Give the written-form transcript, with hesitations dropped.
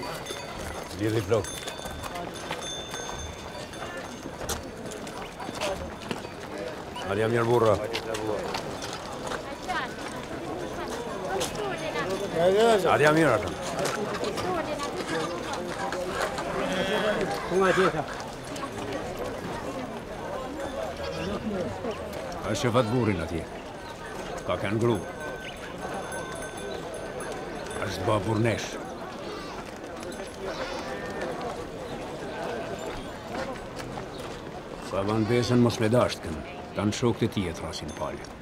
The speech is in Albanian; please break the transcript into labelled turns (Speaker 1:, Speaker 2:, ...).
Speaker 1: Lidhi plot. Arja mirë burra. Arja mirë ata. Është shefat burin atje. Ka kanë gru. Është ba burnesh. Sa van besën mos me dashtën, kanë shok të ti e thrasin palë.